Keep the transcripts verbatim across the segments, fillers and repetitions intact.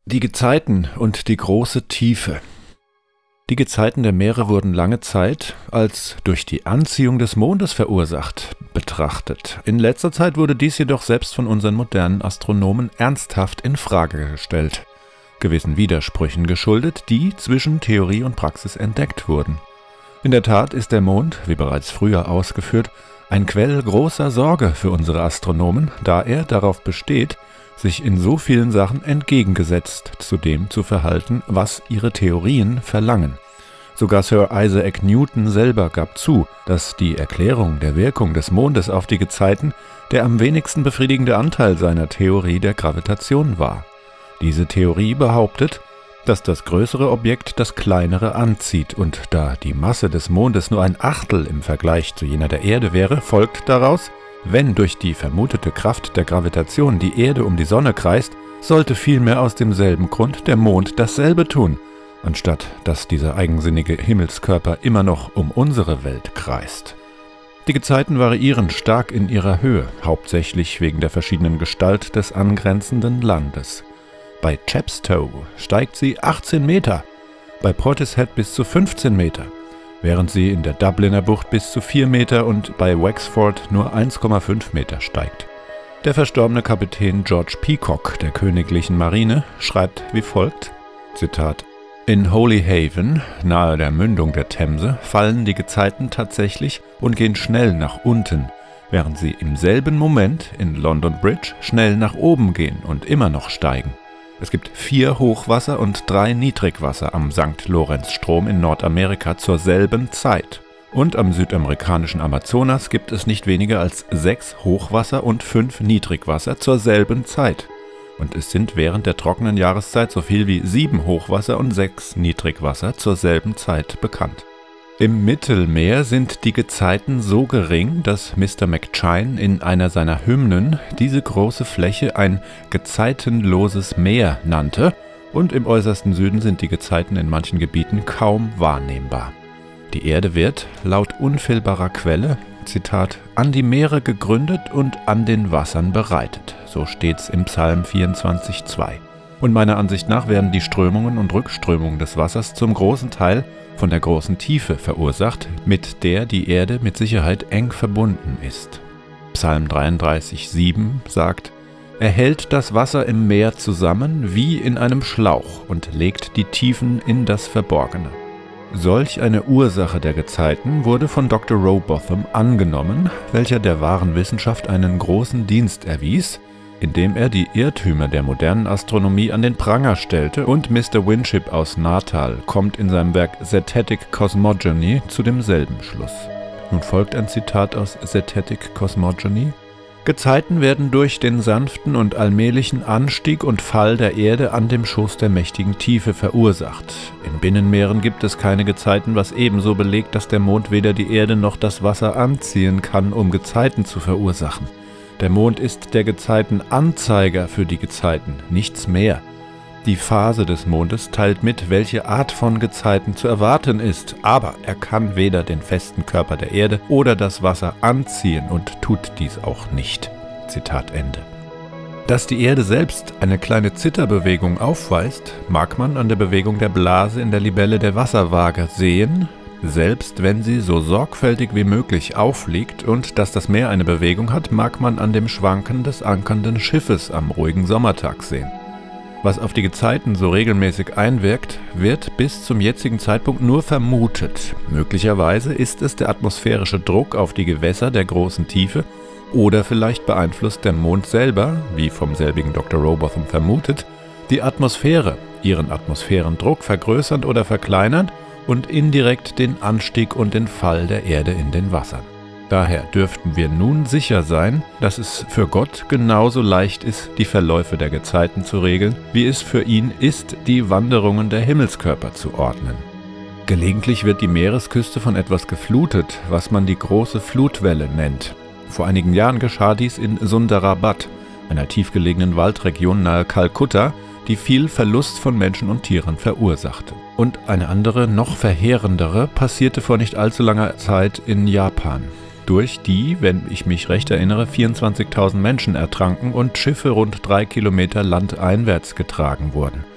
Die Gezeiten und die große Tiefe. Die Gezeiten der Meere wurden lange Zeit als durch die Anziehung des Mondes verursacht betrachtet. In letzter Zeit wurde dies jedoch selbst von unseren modernen Astronomen ernsthaft in Frage gestellt, gewissen Widersprüchen geschuldet, die zwischen Theorie und Praxis entdeckt wurden. In der Tat ist der Mond, wie bereits früher ausgeführt, ein Quell großer Sorge für unsere Astronomen, da er darauf besteht, sich in so vielen Sachen entgegengesetzt zu dem zu verhalten, was ihre Theorien verlangen. Sogar Sir Isaac Newton selber gab zu, dass die Erklärung der Wirkung des Mondes auf die Gezeiten der am wenigsten befriedigende Anteil seiner Theorie der Gravitation war. Diese Theorie behauptet, dass das größere Objekt das kleinere anzieht, und da die Masse des Mondes nur ein Achtel im Vergleich zu jener der Erde wäre, folgt daraus, wenn durch die vermutete Kraft der Gravitation die Erde um die Sonne kreist, sollte vielmehr aus demselben Grund der Mond dasselbe tun, anstatt dass dieser eigensinnige Himmelskörper immer noch um unsere Welt kreist. Die Gezeiten variieren stark in ihrer Höhe, hauptsächlich wegen der verschiedenen Gestalt des angrenzenden Landes. Bei Chepstow steigt sie achtzehn Meter, bei Portishead bis zu fünfzehn Meter, während sie in der Dubliner Bucht bis zu vier Meter und bei Wexford nur eins Komma fünf Meter steigt. Der verstorbene Kapitän George Peacock der Königlichen Marine schreibt wie folgt, Zitat: In Holy Haven, nahe der Mündung der Themse, fallen die Gezeiten tatsächlich und gehen schnell nach unten, während sie im selben Moment in London Bridge schnell nach oben gehen und immer noch steigen. Es gibt vier Hochwasser und drei Niedrigwasser am Sankt Lorenz-Strom in Nordamerika zur selben Zeit. Und am südamerikanischen Amazonas gibt es nicht weniger als sechs Hochwasser und fünf Niedrigwasser zur selben Zeit. Und es sind während der trockenen Jahreszeit so viel wie sieben Hochwasser und sechs Niedrigwasser zur selben Zeit bekannt. Im Mittelmeer sind die Gezeiten so gering, dass Mister McCheyne in einer seiner Hymnen diese große Fläche ein gezeitenloses Meer nannte, und im äußersten Süden sind die Gezeiten in manchen Gebieten kaum wahrnehmbar. Die Erde wird, laut unfehlbarer Quelle, Zitat, an die Meere gegründet und an den Wassern bereitet, so steht's im Psalm vierundzwanzig zwei. Und meiner Ansicht nach werden die Strömungen und Rückströmungen des Wassers zum großen Teil von der großen Tiefe verursacht, mit der die Erde mit Sicherheit eng verbunden ist. Psalm dreiunddreißig sieben sagt, er hält das Wasser im Meer zusammen wie in einem Schlauch und legt die Tiefen in das Verborgene. Solch eine Ursache der Gezeiten wurde von Doktor Rowbotham angenommen, welcher der wahren Wissenschaft einen großen Dienst erwies, indem er die Irrtümer der modernen Astronomie an den Pranger stellte, und Mister Winship aus Natal kommt in seinem Werk Zetetic Cosmogony zu demselben Schluss. Nun folgt ein Zitat aus Zetetic Cosmogony. Gezeiten werden durch den sanften und allmählichen Anstieg und Fall der Erde an dem Schoß der mächtigen Tiefe verursacht. In Binnenmeeren gibt es keine Gezeiten, was ebenso belegt, dass der Mond weder die Erde noch das Wasser anziehen kann, um Gezeiten zu verursachen. Der Mond ist der Gezeitenanzeiger für die Gezeiten, nichts mehr. Die Phase des Mondes teilt mit, welche Art von Gezeiten zu erwarten ist, aber er kann weder den festen Körper der Erde oder das Wasser anziehen und tut dies auch nicht. Zitat Ende. Dass die Erde selbst eine kleine Zitterbewegung aufweist, mag man an der Bewegung der Blase in der Libelle der Wasserwaage sehen, selbst wenn sie so sorgfältig wie möglich aufliegt, und dass das Meer eine Bewegung hat, mag man an dem Schwanken des ankernden Schiffes am ruhigen Sommertag sehen. Was auf die Gezeiten so regelmäßig einwirkt, wird bis zum jetzigen Zeitpunkt nur vermutet. Möglicherweise ist es der atmosphärische Druck auf die Gewässer der großen Tiefe, oder vielleicht beeinflusst der Mond selber, wie vom selbigen Doktor Rowbotham vermutet, die Atmosphäre, ihren Atmosphärendruck vergrößernd oder verkleinernd, und indirekt den Anstieg und den Fall der Erde in den Wassern. Daher dürften wir nun sicher sein, dass es für Gott genauso leicht ist, die Verläufe der Gezeiten zu regeln, wie es für ihn ist, die Wanderungen der Himmelskörper zu ordnen. Gelegentlich wird die Meeresküste von etwas geflutet, was man die große Flutwelle nennt. Vor einigen Jahren geschah dies in Sundarabad, einer tiefgelegenen Waldregion nahe Kalkutta, die viel Verlust von Menschen und Tieren verursachte. Und eine andere, noch verheerendere, passierte vor nicht allzu langer Zeit in Japan, durch die, wenn ich mich recht erinnere, vierundzwanzigtausend Menschen ertranken und Schiffe rund drei Kilometer landeinwärts getragen wurden.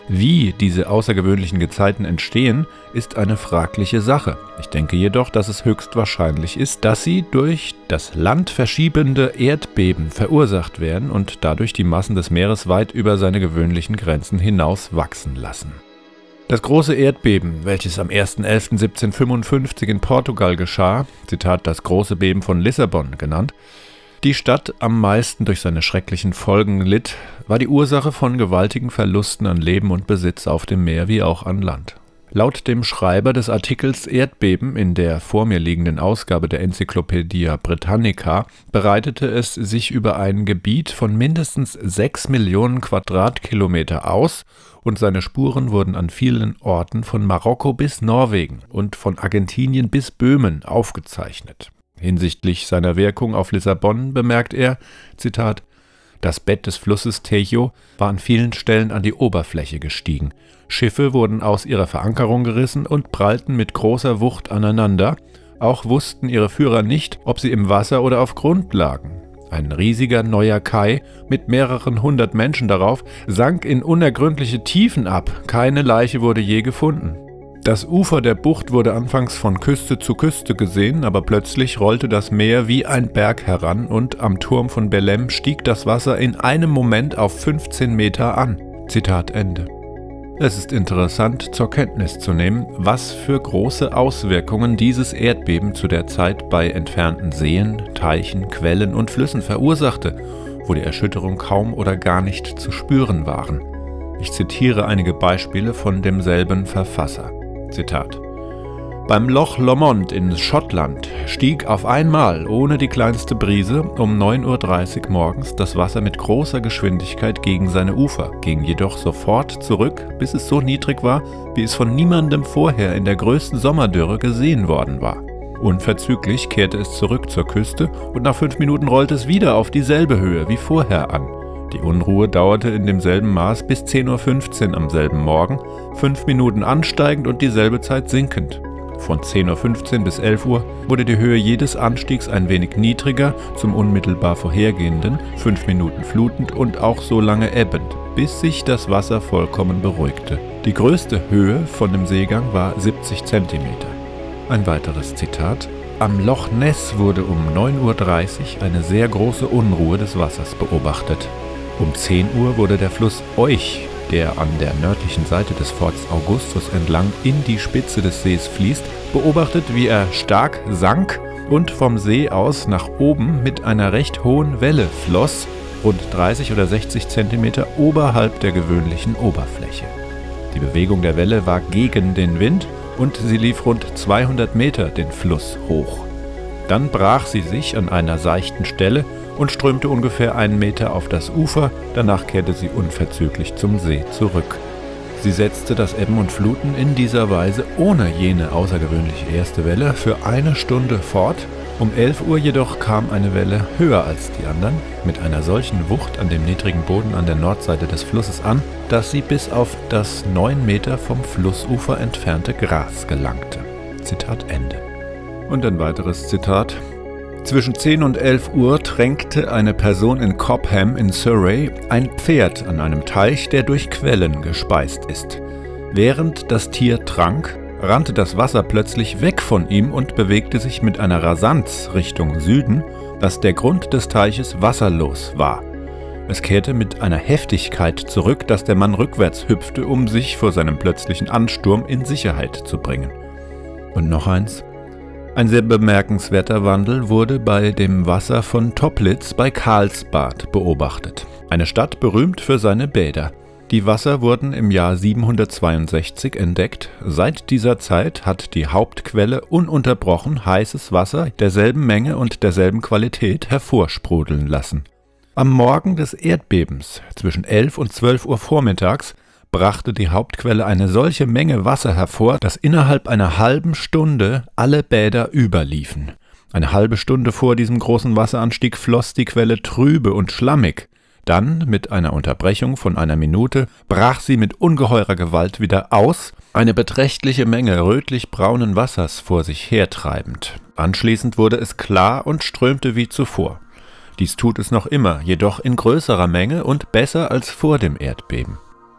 Wie diese außergewöhnlichen Gezeiten entstehen, ist eine fragliche Sache. Ich denke jedoch, dass es höchstwahrscheinlich ist, dass sie durch das Land verschiebende Erdbeben verursacht werden und dadurch die Massen des Meeres weit über seine gewöhnlichen Grenzen hinaus wachsen lassen. Das große Erdbeben, welches am erster elfter siebzehnhundertfünfundfünfzig in Portugal geschah, Zitat das große Beben von Lissabon genannt, die Stadt am meisten durch seine schrecklichen Folgen litt, war die Ursache von gewaltigen Verlusten an Leben und Besitz auf dem Meer wie auch an Land. Laut dem Schreiber des Artikels Erdbeben in der vor mir liegenden Ausgabe der Encyclopaedia Britannica bereitete es sich über ein Gebiet von mindestens sechs Millionen Quadratkilometer aus und seine Spuren wurden an vielen Orten von Marokko bis Norwegen und von Argentinien bis Böhmen aufgezeichnet. Hinsichtlich seiner Wirkung auf Lissabon bemerkt er, Zitat, das Bett des Flusses Tejo war an vielen Stellen an die Oberfläche gestiegen. Schiffe wurden aus ihrer Verankerung gerissen und prallten mit großer Wucht aneinander. Auch wussten ihre Führer nicht, ob sie im Wasser oder auf Grund lagen. Ein riesiger neuer Kai mit mehreren hundert Menschen darauf sank in unergründliche Tiefen ab. Keine Leiche wurde je gefunden. Das Ufer der Bucht wurde anfangs von Küste zu Küste gesehen, aber plötzlich rollte das Meer wie ein Berg heran und am Turm von Belém stieg das Wasser in einem Moment auf fünfzehn Meter an. Zitat Ende. Es ist interessant zur Kenntnis zu nehmen, was für große Auswirkungen dieses Erdbeben zu der Zeit bei entfernten Seen, Teichen, Quellen und Flüssen verursachte, wo die Erschütterung kaum oder gar nicht zu spüren waren. Ich zitiere einige Beispiele von demselben Verfasser. Zitat. Beim Loch Lomond in Schottland stieg auf einmal, ohne die kleinste Brise, um neun Uhr dreißig morgens das Wasser mit großer Geschwindigkeit gegen seine Ufer, ging jedoch sofort zurück, bis es so niedrig war, wie es von niemandem vorher in der größten Sommerdürre gesehen worden war. Unverzüglich kehrte es zurück zur Küste und nach fünf Minuten rollte es wieder auf dieselbe Höhe wie vorher an. Die Unruhe dauerte in demselben Maß bis zehn Uhr fünfzehn am selben Morgen, fünf Minuten ansteigend und dieselbe Zeit sinkend. Von zehn Uhr fünfzehn bis elf Uhr wurde die Höhe jedes Anstiegs ein wenig niedriger, zum unmittelbar vorhergehenden, fünf Minuten flutend und auch so lange ebbend, bis sich das Wasser vollkommen beruhigte. Die größte Höhe von dem Seegang war siebzig Zentimeter. Ein weiteres Zitat. Am Loch Ness wurde um neun Uhr dreißig eine sehr große Unruhe des Wassers beobachtet. Um zehn Uhr wurde der Fluss Oich, der an der nördlichen Seite des Forts Augustus entlang in die Spitze des Sees fließt, beobachtet, wie er stark sank und vom See aus nach oben mit einer recht hohen Welle floss, rund dreißig oder sechzig Zentimeter oberhalb der gewöhnlichen Oberfläche. Die Bewegung der Welle war gegen den Wind und sie lief rund zweihundert Meter den Fluss hoch. Dann brach sie sich an einer seichten Stelle und strömte ungefähr einen Meter auf das Ufer, danach kehrte sie unverzüglich zum See zurück. Sie setzte das Ebben und Fluten in dieser Weise ohne jene außergewöhnliche erste Welle für eine Stunde fort. Um elf Uhr jedoch kam eine Welle höher als die anderen, mit einer solchen Wucht an dem niedrigen Boden an der Nordseite des Flusses an, dass sie bis auf das neun Meter vom Flussufer entfernte Gras gelangte. Zitat Ende. Und ein weiteres Zitat. Zwischen zehn und elf Uhr tränkte eine Person in Cobham in Surrey ein Pferd an einem Teich, der durch Quellen gespeist ist. Während das Tier trank, rannte das Wasser plötzlich weg von ihm und bewegte sich mit einer Rasanz Richtung Süden, dass der Grund des Teiches wasserlos war. Es kehrte mit einer Heftigkeit zurück, dass der Mann rückwärts hüpfte, um sich vor seinem plötzlichen Ansturm in Sicherheit zu bringen. Und noch eins. Ein sehr bemerkenswerter Wandel wurde bei dem Wasser von Toplitz bei Karlsbad beobachtet. Eine Stadt berühmt für seine Bäder. Die Wasser wurden im Jahr siebenhundertzweiundsechzig entdeckt. Seit dieser Zeit hat die Hauptquelle ununterbrochen heißes Wasser derselben Menge und derselben Qualität hervorsprudeln lassen. Am Morgen des Erdbebens zwischen elf und zwölf Uhr vormittags brachte die Hauptquelle eine solche Menge Wasser hervor, dass innerhalb einer halben Stunde alle Bäder überliefen. Eine halbe Stunde vor diesem großen Wasseranstieg floss die Quelle trübe und schlammig. Dann, mit einer Unterbrechung von einer Minute, brach sie mit ungeheurer Gewalt wieder aus, eine beträchtliche Menge rötlich-braunen Wassers vor sich hertreibend. Anschließend wurde es klar und strömte wie zuvor. Dies tut es noch immer, jedoch in größerer Menge und besser als vor dem Erdbeben.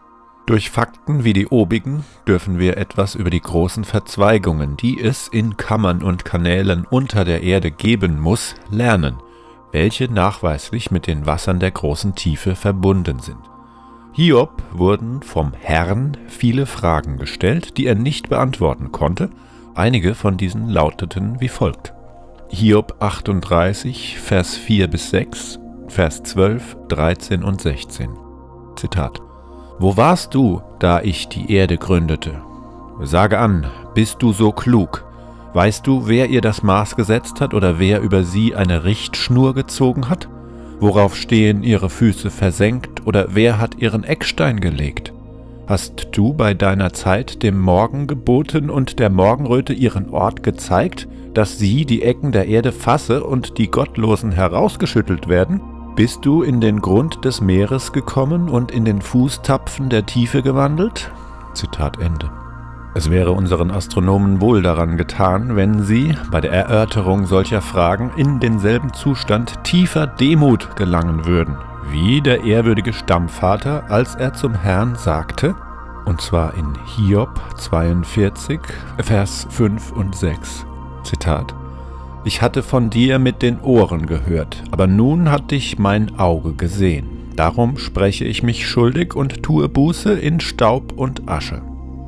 Durch Fakten wie die obigen dürfen wir etwas über die großen Verzweigungen, die es in Kammern und Kanälen unter der Erde geben muss, lernen, welche nachweislich mit den Wassern der großen Tiefe verbunden sind. Hiob wurden vom Herrn viele Fragen gestellt, die er nicht beantworten konnte. Einige von diesen lauteten wie folgt. Hiob achtunddreißig, Vers vier bis sechs, Vers zwölf, dreizehn und sechzehn. Zitat. Wo warst du, da ich die Erde gründete? Sage an, bist du so klug? Weißt du, wer ihr das Maß gesetzt hat oder wer über sie eine Richtschnur gezogen hat? Worauf stehen ihre Füße versenkt oder wer hat ihren Eckstein gelegt? Hast du bei deiner Zeit dem Morgen geboten und der Morgenröte ihren Ort gezeigt, dass sie die Ecken der Erde fasse und die Gottlosen herausgeschüttelt werden? Bist du in den Grund des Meeres gekommen und in den Fußtapfen der Tiefe gewandelt? Zitat Ende. Es wäre unseren Astronomen wohl daran getan, wenn sie bei der Erörterung solcher Fragen in denselben Zustand tiefer Demut gelangen würden, wie der ehrwürdige Stammvater, als er zum Herrn sagte, und zwar in Hiob zweiundvierzig, Vers fünf und sechs, Zitat, Ich hatte von dir mit den Ohren gehört, aber nun hat dich mein Auge gesehen. Darum spreche ich mich schuldig und tue Buße in Staub und Asche.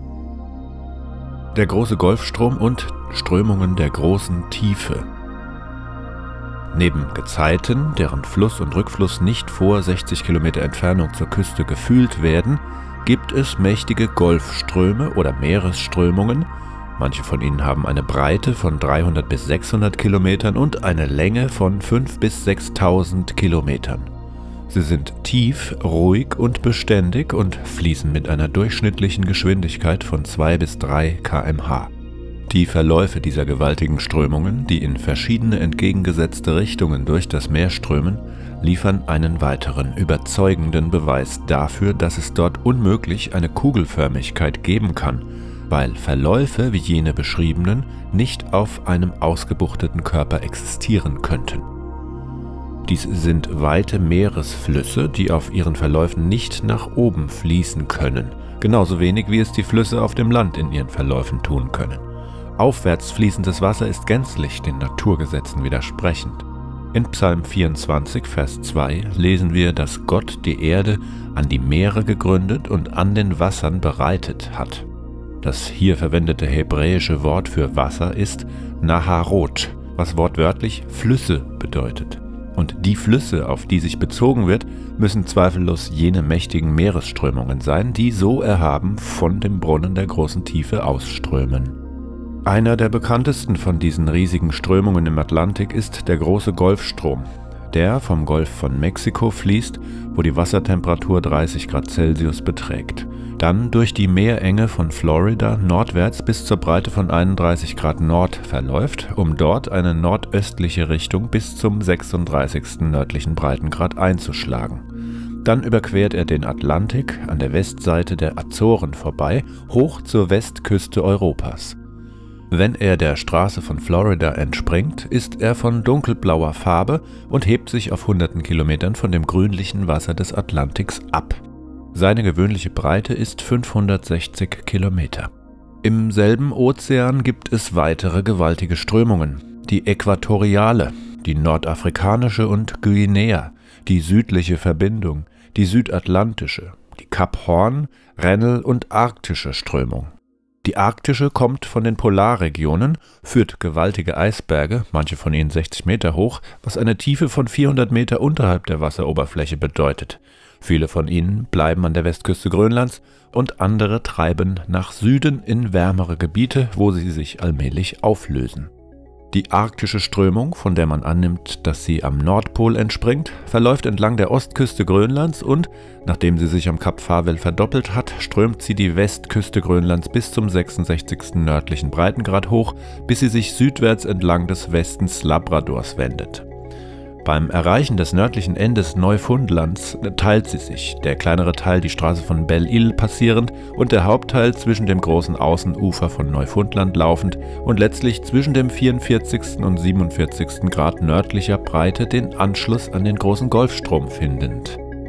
Der große Golfstrom und Strömungen der großen Tiefe. Neben Gezeiten, deren Fluss und Rückfluss nicht vor sechzig Kilometer Entfernung zur Küste gefühlt werden, gibt es mächtige Golfströme oder Meeresströmungen. Manche von ihnen haben eine Breite von dreihundert bis sechshundert Kilometern und eine Länge von fünftausend bis sechstausend Kilometern. Sie sind tief, ruhig und beständig und fließen mit einer durchschnittlichen Geschwindigkeit von zwei bis drei Kilometer pro Stunde. Die Verläufe dieser gewaltigen Strömungen, die in verschiedene entgegengesetzte Richtungen durch das Meer strömen, liefern einen weiteren überzeugenden Beweis dafür, dass es dort unmöglich eine Kugelförmigkeit geben kann, weil Verläufe wie jene beschriebenen nicht auf einem ausgebuchteten Körper existieren könnten. Dies sind weite Meeresflüsse, die auf ihren Verläufen nicht nach oben fließen können, genauso wenig wie es die Flüsse auf dem Land in ihren Verläufen tun können. Aufwärts fließendes Wasser ist gänzlich den Naturgesetzen widersprechend. In Psalm vierundzwanzig, Vers zwei lesen wir, dass Gott die Erde an die Meere gegründet und an den Wassern bereitet hat. Das hier verwendete hebräische Wort für Wasser ist Naharot, was wortwörtlich Flüsse bedeutet. Und die Flüsse, auf die sich bezogen wird, müssen zweifellos jene mächtigen Meeresströmungen sein, die so erhaben von dem Brunnen der großen Tiefe ausströmen. Einer der bekanntesten von diesen riesigen Strömungen im Atlantik ist der große Golfstrom, der vom Golf von Mexiko fließt, wo die Wassertemperatur dreißig Grad Celsius beträgt. Dann durch die Meerenge von Florida nordwärts bis zur Breite von einunddreißig Grad Nord verläuft, um dort eine nordöstliche Richtung bis zum sechsunddreißigsten nördlichen Breitengrad einzuschlagen. Dann überquert er den Atlantik an der Westseite der Azoren vorbei, hoch zur Westküste Europas. Wenn er der Straße von Florida entspringt, ist er von dunkelblauer Farbe und hebt sich auf hunderten Kilometern von dem grünlichen Wasser des Atlantiks ab. Seine gewöhnliche Breite ist fünfhundertsechzig Kilometer. Im selben Ozean gibt es weitere gewaltige Strömungen, die Äquatoriale, die nordafrikanische und Guinea, die südliche Verbindung, die südatlantische, die Kap Horn, Rennell und arktische Strömung. Die arktische kommt von den Polarregionen, führt gewaltige Eisberge, manche von ihnen sechzig Meter hoch, was eine Tiefe von vierhundert Meter unterhalb der Wasseroberfläche bedeutet. Viele von ihnen bleiben an der Westküste Grönlands und andere treiben nach Süden in wärmere Gebiete, wo sie sich allmählich auflösen. Die arktische Strömung, von der man annimmt, dass sie am Nordpol entspringt, verläuft entlang der Ostküste Grönlands und, nachdem sie sich am Kap Farvel verdoppelt hat, strömt sie die Westküste Grönlands bis zum sechsundsechzigsten nördlichen Breitengrad hoch, bis sie sich südwärts entlang des Westens Labradors wendet. Beim Erreichen des nördlichen Endes Neufundlands teilt sie sich, der kleinere Teil die Straße von Belle-Île passierend und der Hauptteil zwischen dem großen Außenufer von Neufundland laufend und letztlich zwischen dem vierundvierzigsten und siebenundvierzigsten Grad nördlicher Breite den Anschluss an den großen Golfstrom findend.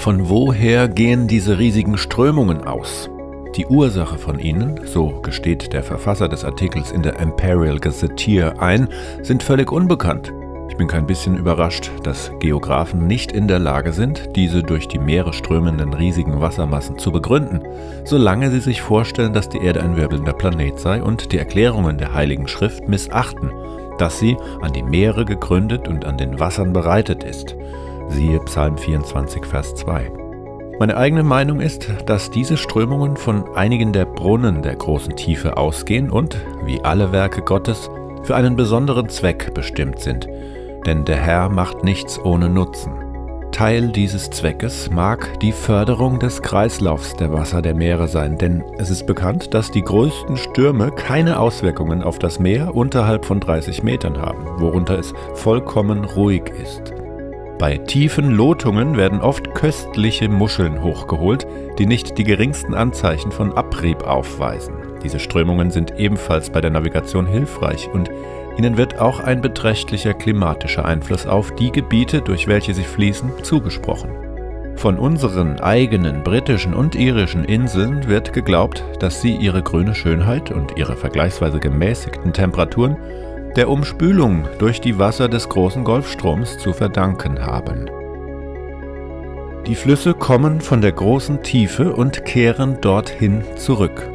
Von woher gehen diese riesigen Strömungen aus? Die Ursache von ihnen, so gesteht der Verfasser des Artikels in der Imperial Gazetteer ein, sind völlig unbekannt. Ich bin kein bisschen überrascht, dass Geographen nicht in der Lage sind, diese durch die Meere strömenden riesigen Wassermassen zu begründen, solange sie sich vorstellen, dass die Erde ein wirbelnder Planet sei und die Erklärungen der Heiligen Schrift missachten, dass sie an die Meere gegründet und an den Wassern bereitet ist. Siehe Psalm vierundzwanzig, Vers zwei. Meine eigene Meinung ist, dass diese Strömungen von einigen der Brunnen der großen Tiefe ausgehen und, wie alle Werke Gottes, für einen besonderen Zweck bestimmt sind. Denn der Herr macht nichts ohne Nutzen. Teil dieses Zweckes mag die Förderung des Kreislaufs der Wasser der Meere sein, denn es ist bekannt, dass die größten Stürme keine Auswirkungen auf das Meer unterhalb von dreißig Metern haben, worunter es vollkommen ruhig ist. Bei tiefen Lotungen werden oft köstliche Muscheln hochgeholt, die nicht die geringsten Anzeichen von Abrieb aufweisen. Diese Strömungen sind ebenfalls bei der Navigation hilfreich und ihnen wird auch ein beträchtlicher klimatischer Einfluss auf die Gebiete, durch welche sie fließen, zugesprochen. Von unseren eigenen britischen und irischen Inseln wird geglaubt, dass sie ihre grüne Schönheit und ihre vergleichsweise gemäßigten Temperaturen der Umspülung durch die Wasser des großen Golfstroms zu verdanken haben. Die Flüsse kommen von der großen Tiefe und kehren dorthin zurück.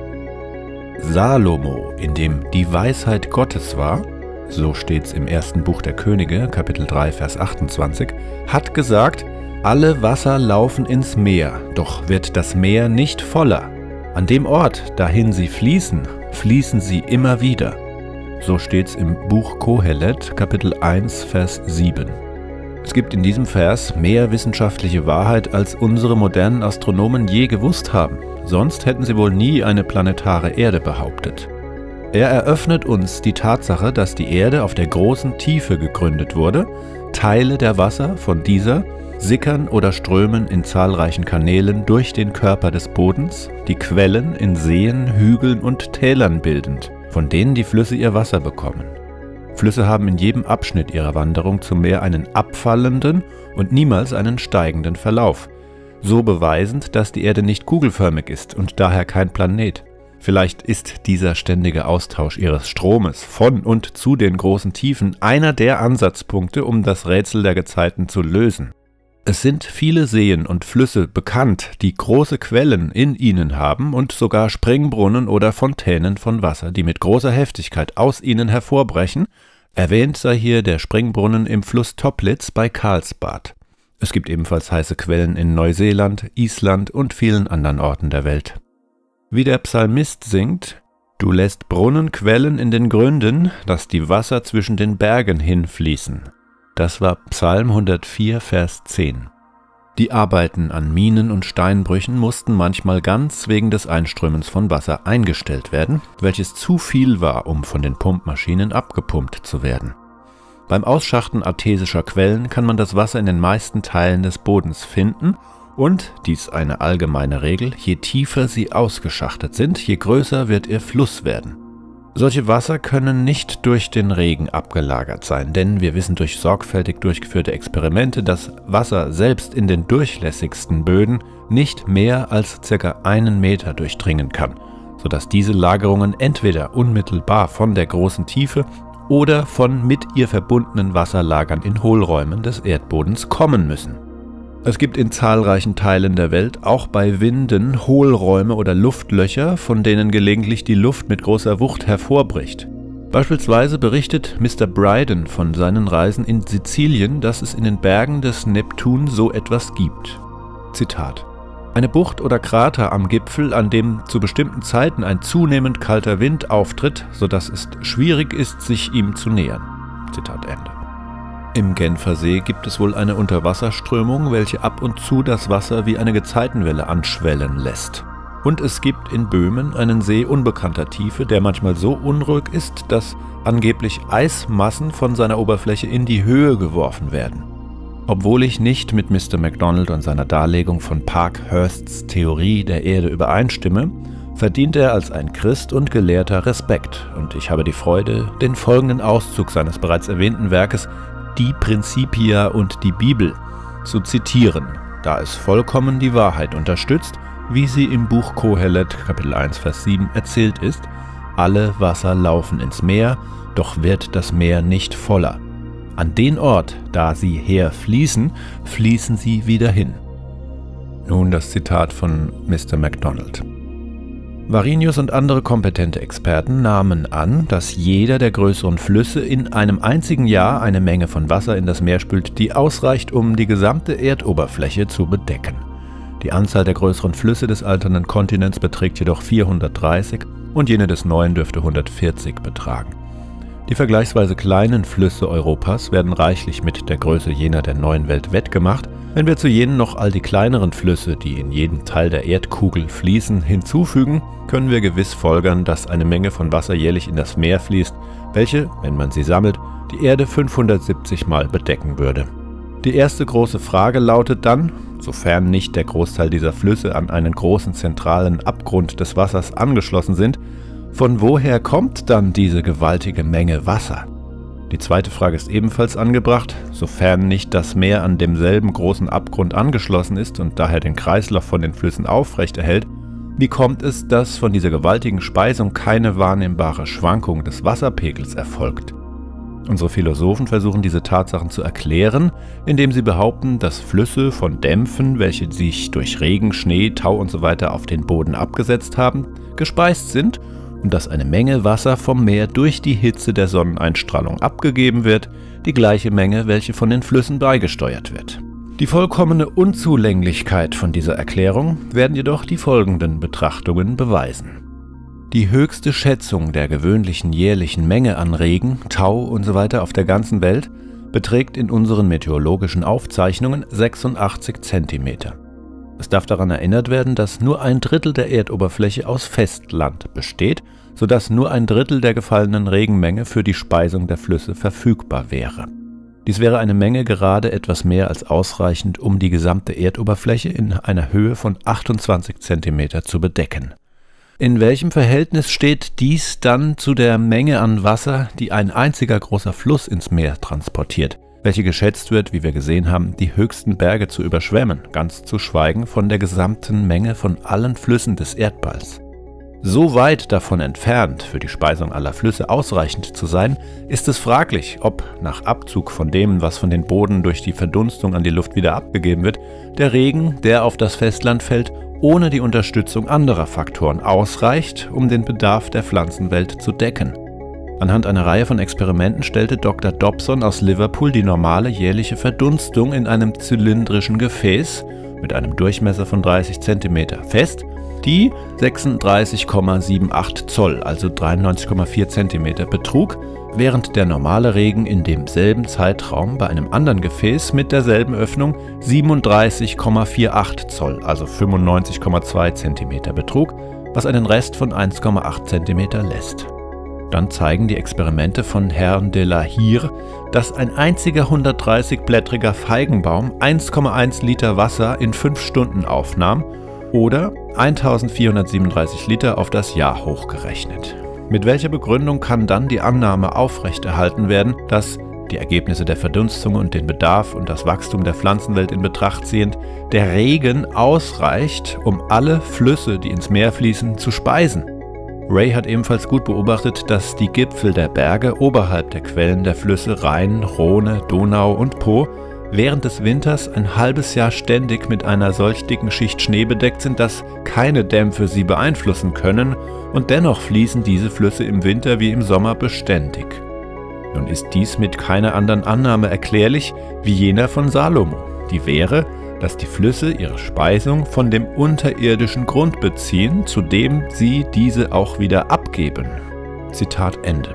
Salomo, in dem die Weisheit Gottes war, so steht's im ersten Buch der Könige, Kapitel drei, Vers achtundzwanzig, hat gesagt: Alle Wasser laufen ins Meer, doch wird das Meer nicht voller. An dem Ort, dahin sie fließen, fließen sie immer wieder. So steht's im Buch Kohelet, Kapitel eins, Vers sieben. Es gibt in diesem Vers mehr wissenschaftliche Wahrheit, als unsere modernen Astronomen je gewusst haben. Sonst hätten sie wohl nie eine planetare Erde behauptet. Er eröffnet uns die Tatsache, dass die Erde auf der großen Tiefe gegründet wurde. Teile der Wasser von dieser sickern oder strömen in zahlreichen Kanälen durch den Körper des Bodens, die Quellen in Seen, Hügeln und Tälern bildend, von denen die Flüsse ihr Wasser bekommen. Flüsse haben in jedem Abschnitt ihrer Wanderung zum Meer einen abfallenden und niemals einen steigenden Verlauf, so beweisend, dass die Erde nicht kugelförmig ist und daher kein Planet. Vielleicht ist dieser ständige Austausch ihres Stromes von und zu den großen Tiefen einer der Ansatzpunkte, um das Rätsel der Gezeiten zu lösen. Es sind viele Seen und Flüsse bekannt, die große Quellen in ihnen haben und sogar Springbrunnen oder Fontänen von Wasser, die mit großer Heftigkeit aus ihnen hervorbrechen. Erwähnt sei hier der Springbrunnen im Fluss Toplitz bei Karlsbad. Es gibt ebenfalls heiße Quellen in Neuseeland, Island und vielen anderen Orten der Welt. Wie der Psalmist singt: Du lässt Brunnen quellen in den Gründen, dass die Wasser zwischen den Bergen hinfließen. Das war Psalm hundertvier, Vers zehn. Die Arbeiten an Minen und Steinbrüchen mussten manchmal ganz wegen des Einströmens von Wasser eingestellt werden, welches zu viel war, um von den Pumpmaschinen abgepumpt zu werden. Beim Ausschachten artesischer Quellen kann man das Wasser in den meisten Teilen des Bodens finden und, dies eine allgemeine Regel, je tiefer sie ausgeschachtet sind, je größer wird ihr Fluss werden. Solche Wasser können nicht durch den Regen abgelagert sein, denn wir wissen durch sorgfältig durchgeführte Experimente, dass Wasser selbst in den durchlässigsten Böden nicht mehr als ca. einen Meter durchdringen kann, sodass diese Lagerungen entweder unmittelbar von der großen Tiefe oder von mit ihr verbundenen Wasserlagern in Hohlräumen des Erdbodens kommen müssen. Es gibt in zahlreichen Teilen der Welt, auch bei Winden, Hohlräume oder Luftlöcher, von denen gelegentlich die Luft mit großer Wucht hervorbricht. Beispielsweise berichtet Mister Bryden von seinen Reisen in Sizilien, dass es in den Bergen des Neptun so etwas gibt. Zitat: Eine Bucht oder Krater am Gipfel, an dem zu bestimmten Zeiten ein zunehmend kalter Wind auftritt, sodass es schwierig ist, sich ihm zu nähern. Zitat Ende. Im Genfersee gibt es wohl eine Unterwasserströmung, welche ab und zu das Wasser wie eine Gezeitenwelle anschwellen lässt. Und es gibt in Böhmen einen See unbekannter Tiefe, der manchmal so unruhig ist, dass angeblich Eismassen von seiner Oberfläche in die Höhe geworfen werden. Obwohl ich nicht mit Mister MacDonald und seiner Darlegung von Parkhursts Theorie der Erde übereinstimme, verdient er als ein Christ und Gelehrter Respekt, und ich habe die Freude, den folgenden Auszug seines bereits erwähnten Werkes Die Principia und die Bibel zu zitieren, da es vollkommen die Wahrheit unterstützt, wie sie im Buch Kohelet, Kapitel eins, Vers sieben erzählt ist: Alle Wasser laufen ins Meer, doch wird das Meer nicht voller. An den Ort, da sie herfließen, fließen sie wieder hin. Nun das Zitat von Mister MacDonald. Varinius und andere kompetente Experten nahmen an, dass jeder der größeren Flüsse in einem einzigen Jahr eine Menge von Wasser in das Meer spült, die ausreicht, um die gesamte Erdoberfläche zu bedecken. Die Anzahl der größeren Flüsse des alternden Kontinents beträgt jedoch vierhundertdreißig und jene des neuen dürfte hundertvierzig betragen. Die vergleichsweise kleinen Flüsse Europas werden reichlich mit der Größe jener der neuen Welt wettgemacht. Wenn wir zu jenen noch all die kleineren Flüsse, die in jedem Teil der Erdkugel fließen, hinzufügen, können wir gewiss folgern, dass eine Menge von Wasser jährlich in das Meer fließt, welche, wenn man sie sammelt, die Erde fünfhundertsiebzig Mal bedecken würde. Die erste große Frage lautet dann, sofern nicht der Großteil dieser Flüsse an einen großen zentralen Abgrund des Wassers angeschlossen sind: Von woher kommt dann diese gewaltige Menge Wasser? Die zweite Frage ist ebenfalls angebracht, sofern nicht das Meer an demselben großen Abgrund angeschlossen ist und daher den Kreislauf von den Flüssen aufrechterhält: Wie kommt es, dass von dieser gewaltigen Speisung keine wahrnehmbare Schwankung des Wasserpegels erfolgt? Unsere Philosophen versuchen diese Tatsachen zu erklären, indem sie behaupten, dass Flüsse von Dämpfen, welche sich durch Regen, Schnee, Tau usw. auf den Boden abgesetzt haben, gespeist sind und dass eine Menge Wasser vom Meer durch die Hitze der Sonneneinstrahlung abgegeben wird, die gleiche Menge, welche von den Flüssen beigesteuert wird. Die vollkommene Unzulänglichkeit von dieser Erklärung werden jedoch die folgenden Betrachtungen beweisen. Die höchste Schätzung der gewöhnlichen jährlichen Menge an Regen, Tau usw. auf der ganzen Welt beträgt in unseren meteorologischen Aufzeichnungen sechsundachtzig Zentimeter. Es darf daran erinnert werden, dass nur ein Drittel der Erdoberfläche aus Festland besteht, sodass nur ein Drittel der gefallenen Regenmenge für die Speisung der Flüsse verfügbar wäre. Dies wäre eine Menge gerade etwas mehr als ausreichend, um die gesamte Erdoberfläche in einer Höhe von achtundzwanzig Zentimeter zu bedecken. In welchem Verhältnis steht dies dann zu der Menge an Wasser, die ein einziger großer Fluss ins Meer transportiert, welche geschätzt wird, wie wir gesehen haben, die höchsten Berge zu überschwemmen, ganz zu schweigen von der gesamten Menge von allen Flüssen des Erdballs? So weit davon entfernt, für die Speisung aller Flüsse ausreichend zu sein, ist es fraglich, ob, nach Abzug von dem, was von den Boden durch die Verdunstung an die Luft wieder abgegeben wird, der Regen, der auf das Festland fällt, ohne die Unterstützung anderer Faktoren ausreicht, um den Bedarf der Pflanzenwelt zu decken. Anhand einer Reihe von Experimenten stellte Doktor Dobson aus Liverpool die normale jährliche Verdunstung in einem zylindrischen Gefäß mit einem Durchmesser von dreißig Zentimeter fest, die sechsunddreißig Komma achtundsiebzig Zoll, also dreiundneunzig Komma vier Zentimeter betrug, während der normale Regen in demselben Zeitraum bei einem anderen Gefäß mit derselben Öffnung siebenunddreißig Komma achtundvierzig Zoll, also fünfundneunzig Komma zwei Zentimeter betrug, was einen Rest von eins Komma acht Zentimeter lässt. Dann zeigen die Experimente von Herrn de la Hire, dass ein einziger hundertdreißig-blättriger Feigenbaum eins Komma eins Liter Wasser in fünf Stunden aufnahm oder eintausendvierhundertsiebenunddreißig Liter auf das Jahr hochgerechnet. Mit welcher Begründung kann dann die Annahme aufrechterhalten werden, dass, die Ergebnisse der Verdunstung und den Bedarf und das Wachstum der Pflanzenwelt in Betracht ziehend, der Regen ausreicht, um alle Flüsse, die ins Meer fließen, zu speisen? Ray hat ebenfalls gut beobachtet, dass die Gipfel der Berge oberhalb der Quellen der Flüsse Rhein, Rhone, Donau und Po während des Winters ein halbes Jahr ständig mit einer solch dicken Schicht Schnee bedeckt sind, dass keine Dämpfe sie beeinflussen können, und dennoch fließen diese Flüsse im Winter wie im Sommer beständig. Nun ist dies mit keiner anderen Annahme erklärlich wie jener von Salomo, die wäre, dass die Flüsse ihre Speisung von dem unterirdischen Grund beziehen, zu dem sie diese auch wieder abgeben. Zitat Ende.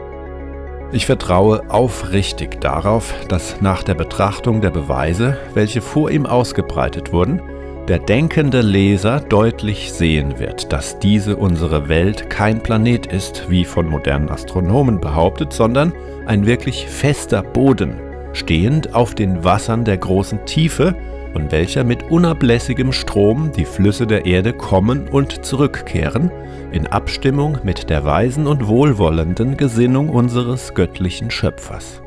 Ich vertraue aufrichtig darauf, dass nach der Betrachtung der Beweise, welche vor ihm ausgebreitet wurden, der denkende Leser deutlich sehen wird, dass diese unsere Welt kein Planet ist, wie von modernen Astronomen behauptet, sondern ein wirklich fester Boden, stehend auf den Wassern der großen Tiefe, von welcher mit unablässigem Strom die Flüsse der Erde kommen und zurückkehren, in Abstimmung mit der weisen und wohlwollenden Gesinnung unseres göttlichen Schöpfers.